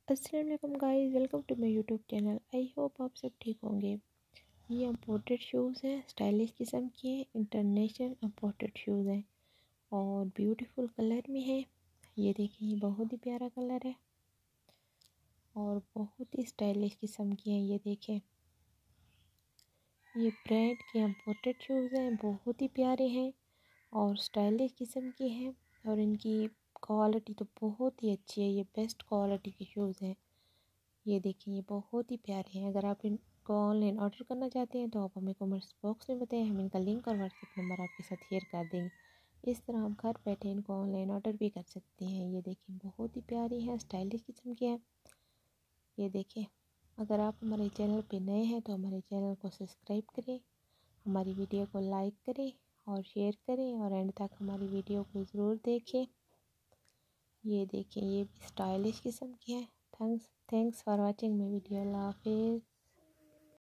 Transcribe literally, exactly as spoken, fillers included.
अस्सलाम वालेकुम guys, welcome to my YouTube channel. I hope आप सब ठीक होंगे। ये इम्पोर्टेड शूज़ हैं, स्टाइलिश किस्म के हैं, इंटरनेशनल इम्पोर्टेड शूज़ हैं और ब्यूटीफुल कलर में है। ये देखिए, ये बहुत ही प्यारा कलर है और बहुत ही स्टाइलिश किस्म के हैं। ये देखें, ये ब्रांड के इम्पोर्टेड शूज़ हैं, बहुत ही प्यारे हैं और स्टाइलिश किस्म के हैं और इनकी क्वालिटी तो बहुत ही अच्छी है। ये बेस्ट क्वालिटी के शूज़ हैं। ये देखिए, ये बहुत ही प्यारे हैं। अगर आप इनको ऑनलाइन ऑर्डर करना चाहते हैं तो आप हमें कमेंट्स बॉक्स में बताएं, हम इनका लिंक और व्हाट्सएप नंबर आपके साथ शेयर कर देंगे। इस तरह आप घर बैठे इनको ऑनलाइन ऑर्डर भी कर सकते हैं। ये देखिए, बहुत ही प्यारी हैं, स्टाइलिश किस्म के हैं। ये देखें, अगर आप हमारे चैनल पे नए हैं तो हमारे चैनल को सब्सक्राइब करें, हमारी वीडियो को लाइक करें और शेयर करें और एंड तक हमारी वीडियो को ज़रूर देखें। ये देखें, ये भी स्टाइलिश किस्म की है। Thanks thanks for watching my video. अल्लाह हाफिज़।